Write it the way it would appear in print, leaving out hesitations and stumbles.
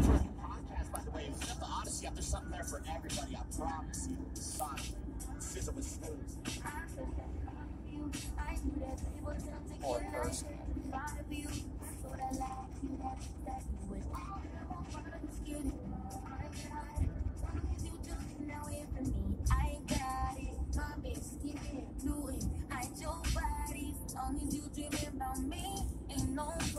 Podcast, by the way, if the Odyssey up, there's something there for everybody. I promise you. Sonic, Sizzle with Smooth. Or person. I got it, my best, you can't do it. I your body, only you dreaming about me, ain't no